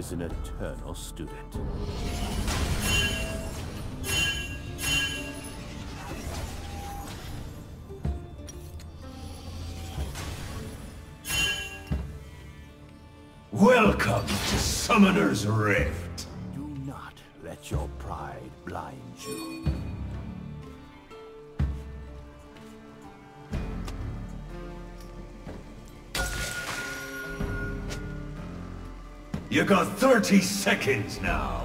is an eternal student. Welcome to Summoner's Rift. Do not let your pride blind you. You got 30 seconds now.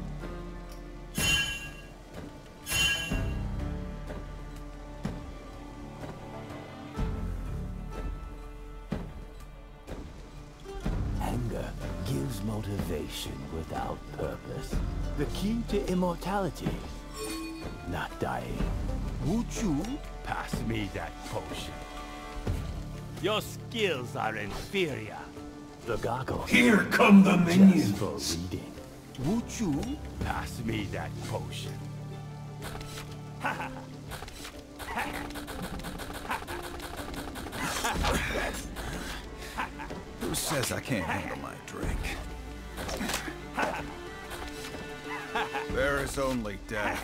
Anger gives motivation without purpose. The key to immortality, not dying. Would you pass me that potion? Your skills are inferior. The goggles. Here come the Just minions. for reading. Would you pass me that potion? Who says I can't handle my drink? There is only death.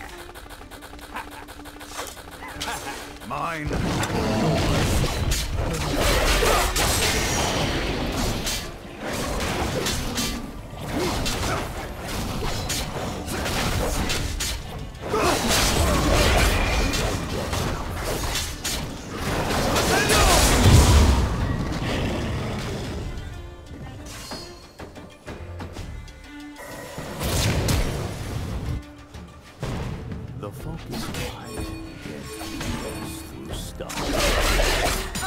Mine. The focus wide goes through stars.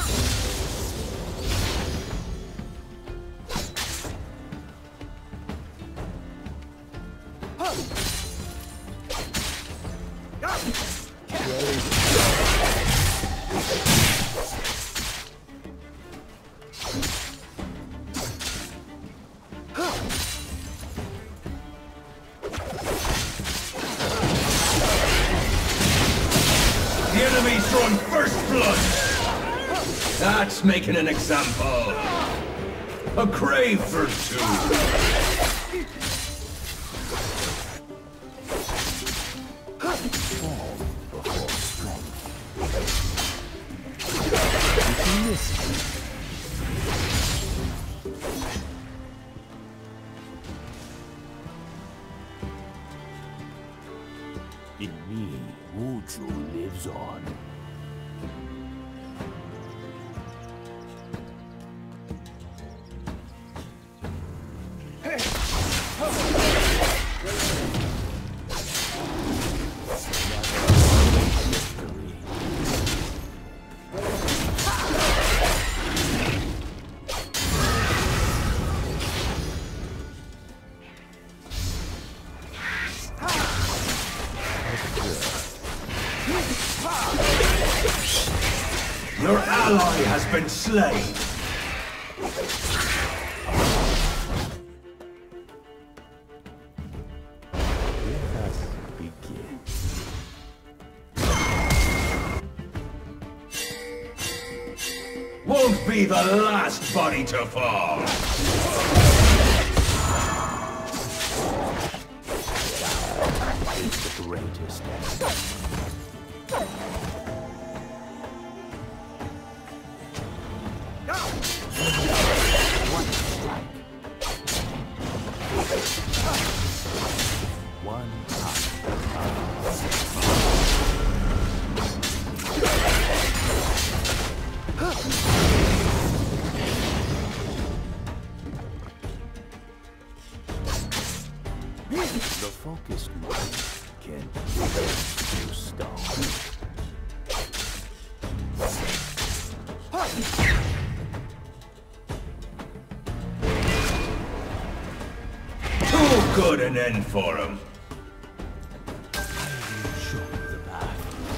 The enemy's drawing first blood. That's making an example. A grave for two. Fall before strength. If you miss it, in me, Wuju lives on. Your ally has been slain. Let us begin. Won't be the last body to fall. The greatest. One strike. One the focused mind can through stone. Too good an end for him. Show the path.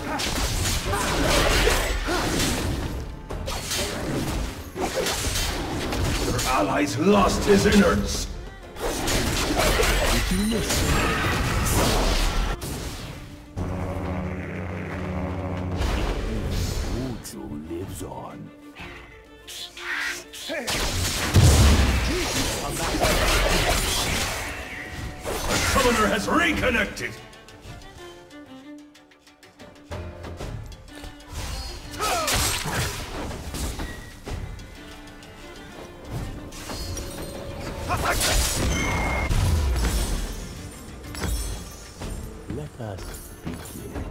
Your allies lost his innards. Did you listen? Wuju lives on. summoner has reconnected! Let us begin.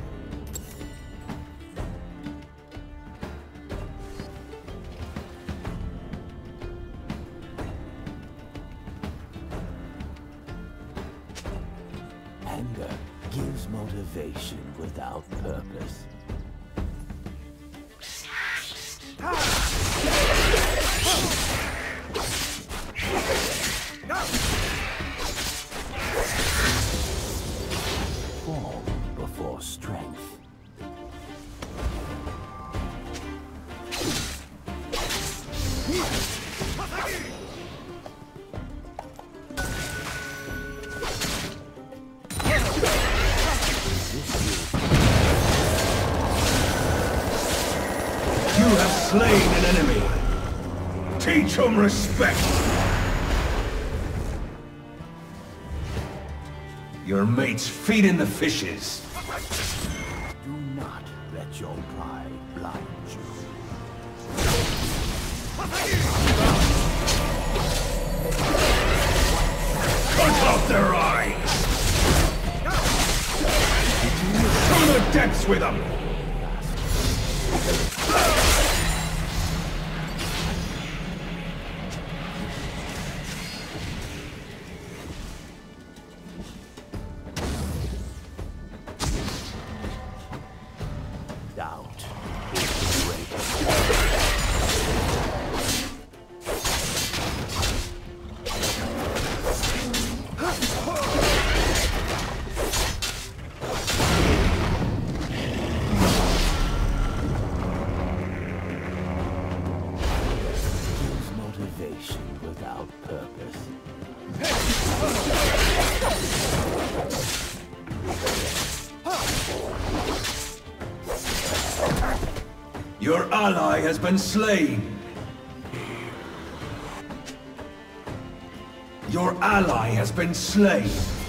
Anger gives motivation without purpose. Fall before strength. You have slain an enemy! Teach him respect! Your mates feed in the fishes! Do not let your pride blind you. Cut off their eyes! To the depths with them! Doubt is great. Gives motivation without purpose. Your ally has been slain! Your ally has been slain!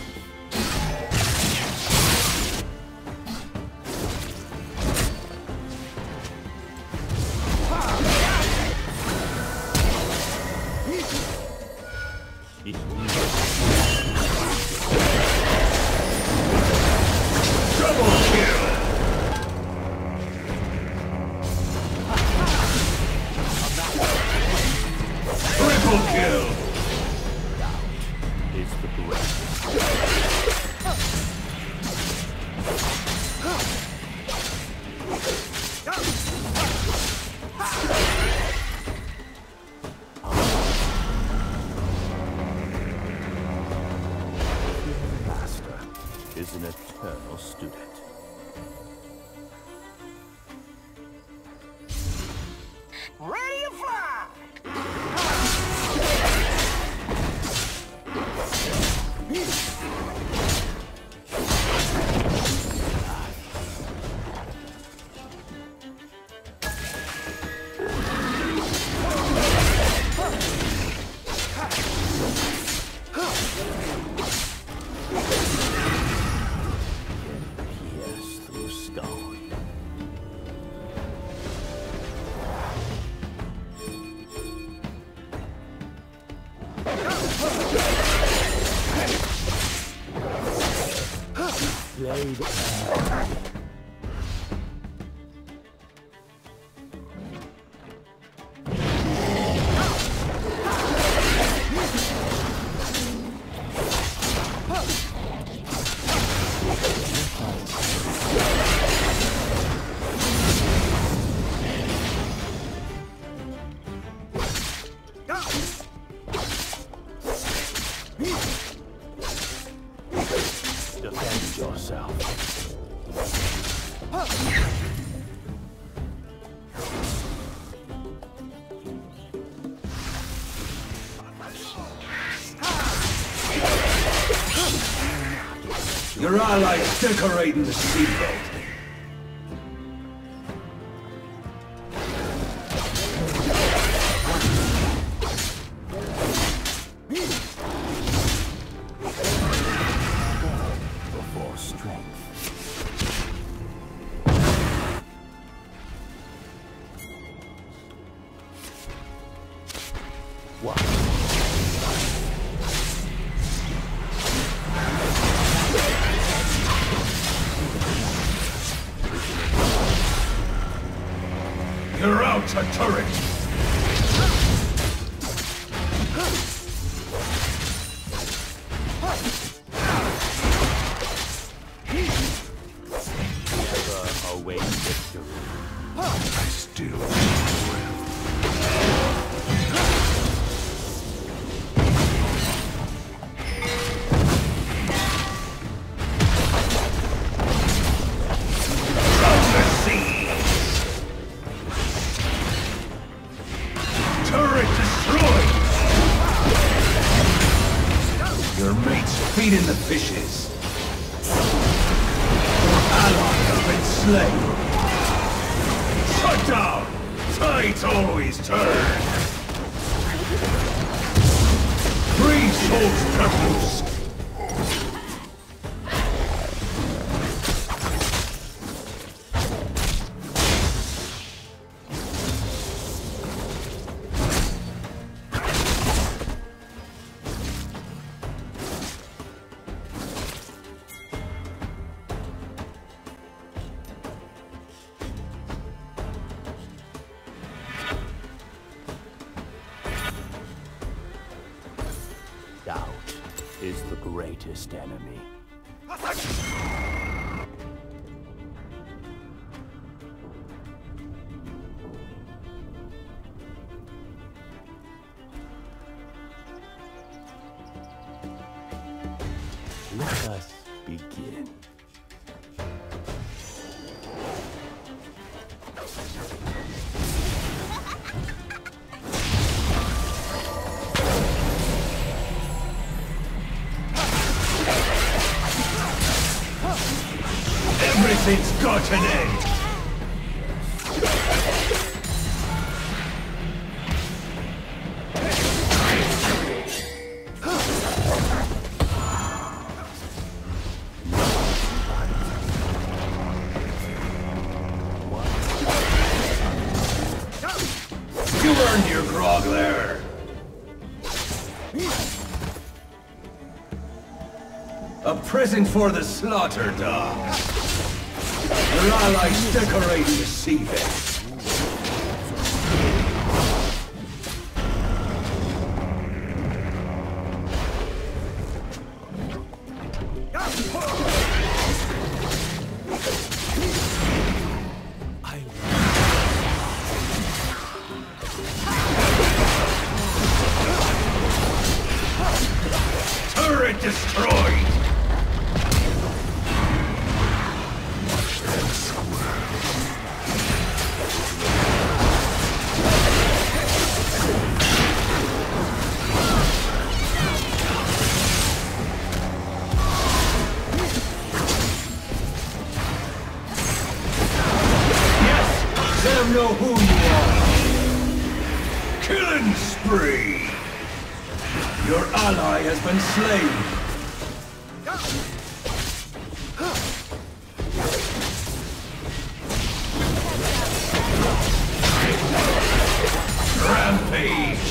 Double kill! Triple kill! Is the breath. Your master is an eternal student. Ready to fly! Pierce through stone. Blade defend yourself. Your allies decorating the seabed. You're out a turret! Never await victory. I still feeding the fishes. Your ally has been slain. Shut down! Tides always turn. 3 souls cut loose. Doubt is the greatest enemy. Let us begin. Everything's got an end! You earned your grog there! A present for the slaughter dog! Your allies decorate the seabed. Turret destroyed! Know who you are. Killing spree. Your ally has been slain. Rampage.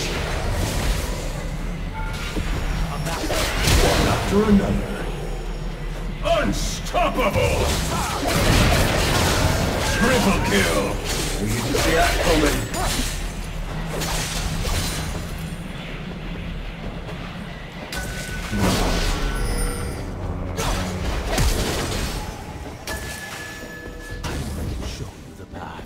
One after another. Unstoppable. Triple kill. You can see that coming. I will show you the path.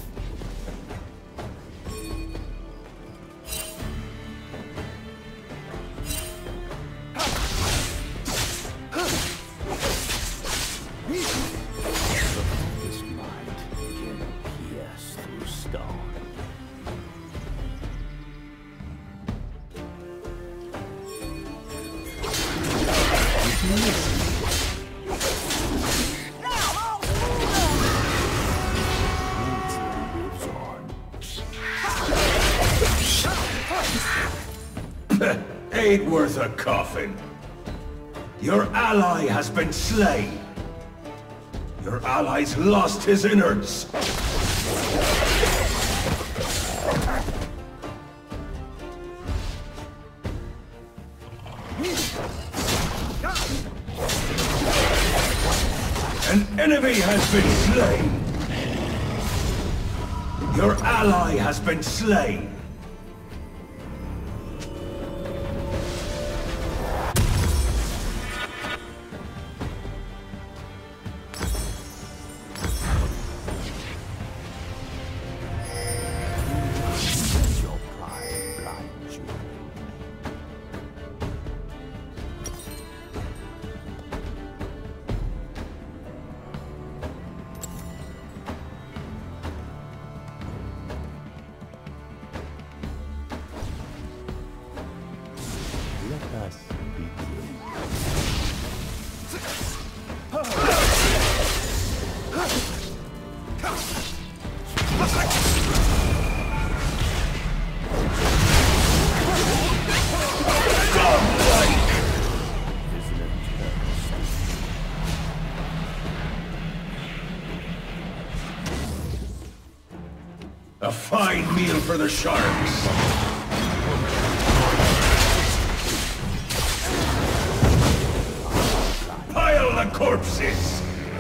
This mind can pierce through stone. Ain't worth a coffin. Your ally has been slain. Your ally's lost his innards. An enemy has been slain. Your ally has been slain. Your pride blinds you. Let us begin. A fine meal for the sharks. Pile the corpses!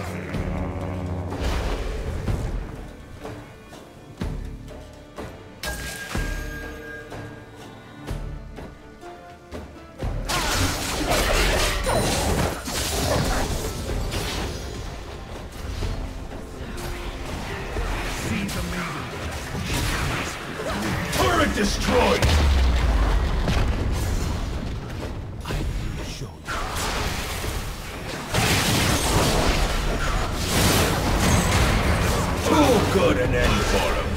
Turret destroyed! I will show you. Too good an end for him.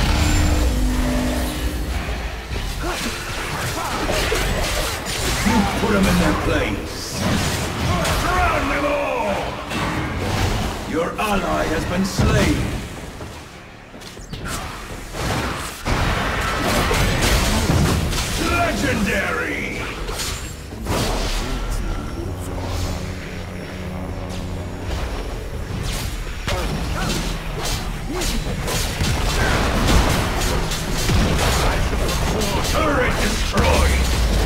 You put them in their place. Drown them all! Your ally has been slain. Legendary! Turret destroyed!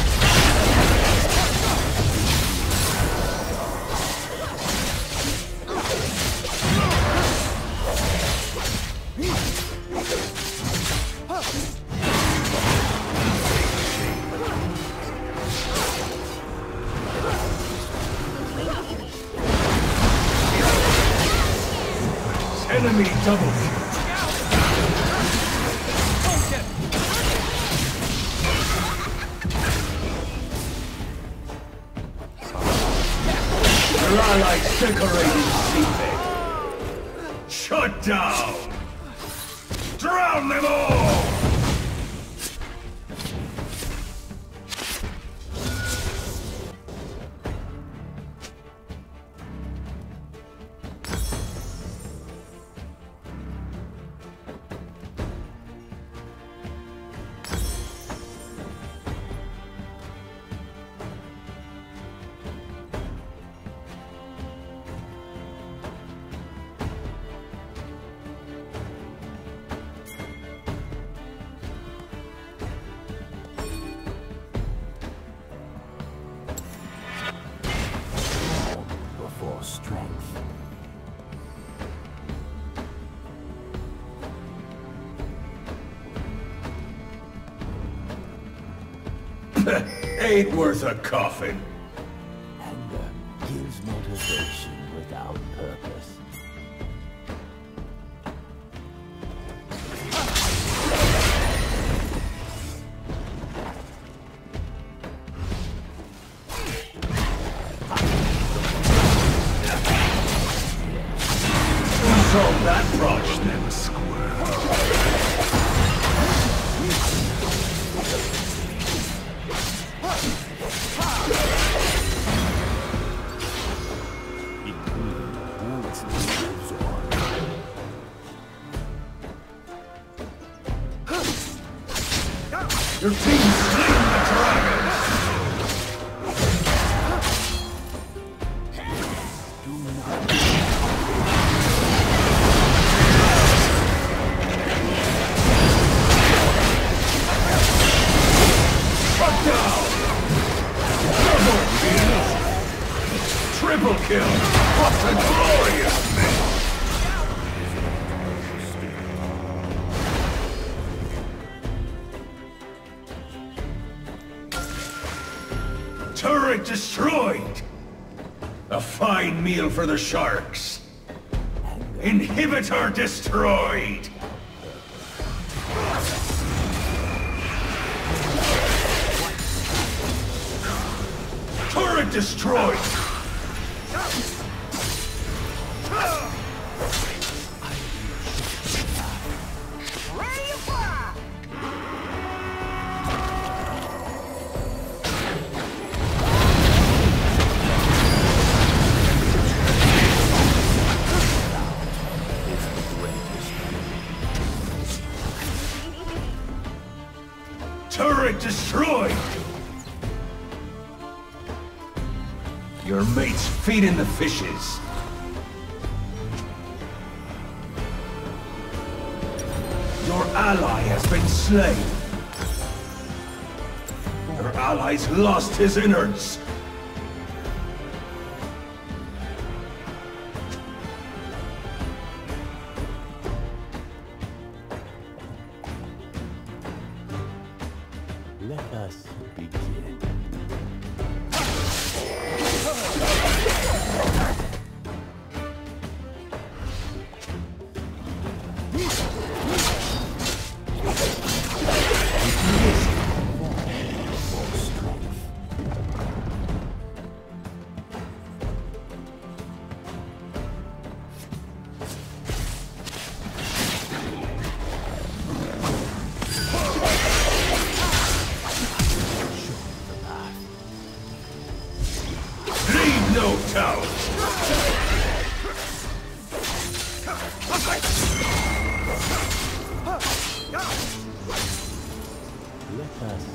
Enemy double kill. Your allies decorated seabed. Shut down! Drown them all! Before strength. Ain't worth a coffin. Anger gives motivation without purpose. Solve that problem, them squirrel. Your team slain the dragon! Shut down! Double kill! Triple kill! What a glorious match! A fine meal for the sharks. Inhibitor destroyed! Turret destroyed! Ready to fly! Turret destroyed! Your mate's feeding the fishes. Your ally has been slain. Your ally's lost his innards. Let us begin. Leave no doubt. Let us.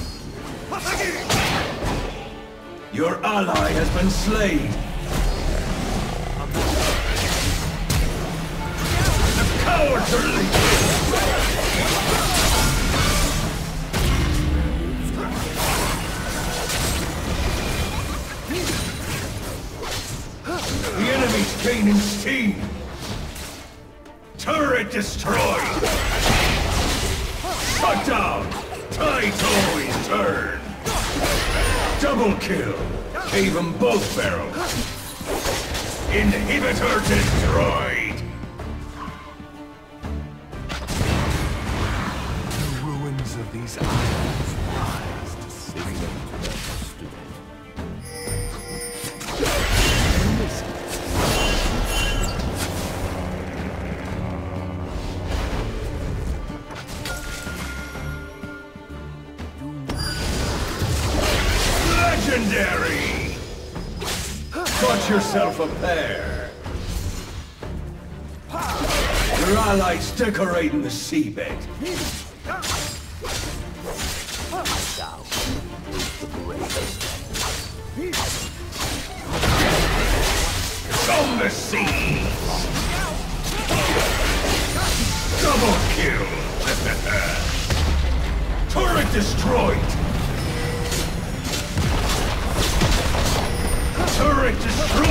Your ally has been slain. The cowards are leaving. The enemy's gaining steam. Turret destroyed. Shut down. Tides always turn. Double kill. Gave them both barrels. Inhibitor destroyed. The ruins of these islands rise to see them. Legendary! Got yourself a pair. Your allies decorating the seabed. Thou is the greatest. From the seas! Double kill! Turret destroyed! Turret destroyed!